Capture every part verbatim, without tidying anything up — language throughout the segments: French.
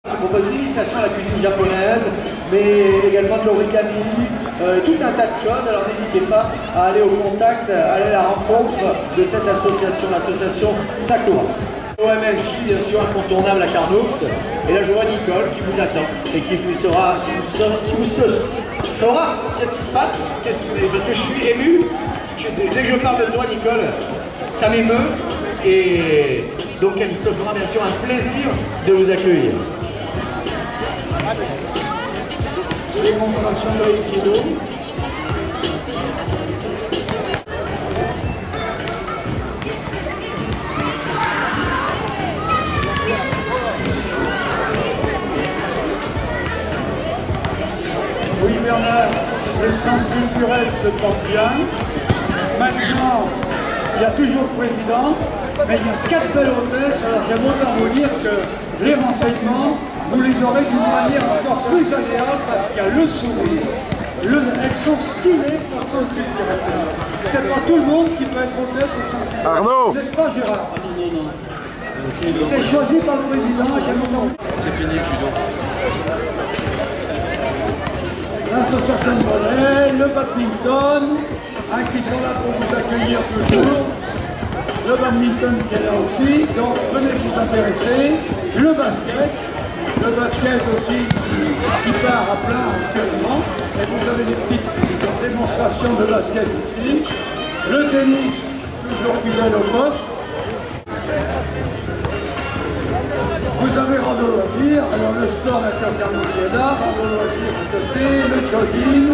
On propose une initiation à la cuisine japonaise, mais également de l'origami, euh, tout un tas de choses. Alors n'hésitez pas à aller au contact, à aller à la rencontre de cette association, l'association Sakura. O M S J, bien sûr, incontournable à Carnoux. Et là, je vois Nicole qui vous attend et qui vous sera, qui vous sera, qui vous sera. Laura, qu'est-ce qui se passe? Qu'est-ce qui... Parce que je suis ému. Dès que je parle de toi, Nicole, ça m'émeut. Et donc, il se fera bien sûr un plaisir de vous accueillir. Démonstration de l'aïkido. Oui, Bernard, le centre culturel se porte bien. Maintenant, il y a toujours le président, mais il y a quatre belles hôtesses. Alors j'aime autant vous dire que les renseignements, vous les aurez d'une manière encore plus agréable parce qu'il y a le sourire, le, elles sont stylées pour le centre culturel. C'est pas tout le monde qui peut être hôtesse au centre culturel. Arnaud! N'est-ce pas, Gérard? Non, non, non. C'est choisi par le président, j'aime autant vous dire. C'est fini le judo. L'association de volley, le badminton, hein, qui sont là pour vous accueillir toujours. Le badminton qui est là aussi, donc venez vous intéresser. Le basket, le basket aussi qui, qui part à plein actuellement. Et vous avez des petites démonstrations de basket ici. Le tennis, toujours fidèle au poste. Vous avez rando loisir, alors le sport national qui est là, rando loisir à côté, le jogging.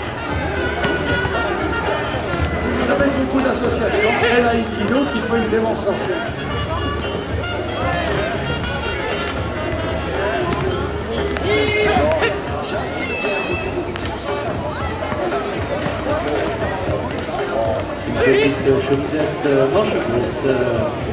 Vous avez beaucoup d'associations, et l'aïkido qui fait une démonstration. Une petite cheminette manche courte.